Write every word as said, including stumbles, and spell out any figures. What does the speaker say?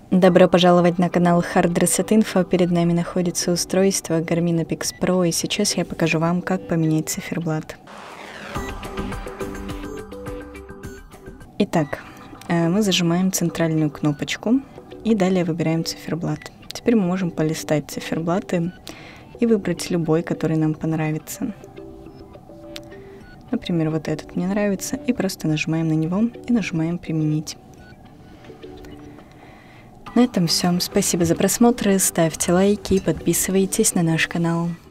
Добро пожаловать на канал Hard Reset Info. Перед нами находится устройство Garmin Apex Pro, и сейчас я покажу вам, как поменять циферблат. Итак, мы зажимаем центральную кнопочку и далее выбираем циферблат. Теперь мы можем полистать циферблаты и выбрать любой, который нам понравится. Например, вот этот мне нравится, и просто нажимаем на него и нажимаем «Применить». На этом все. Спасибо за просмотр, ставьте лайки и подписывайтесь на наш канал.